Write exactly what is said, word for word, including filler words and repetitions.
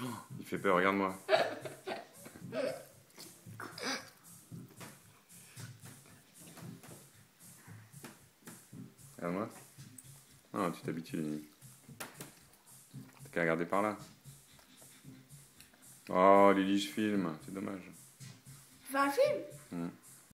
Il fait peur, regarde-moi. Regarde-moi. Non, tu t'habitues, Lily. T'as qu'à regarder par là. Oh, Lily, je filme. C'est dommage. Fais un film. Hmm.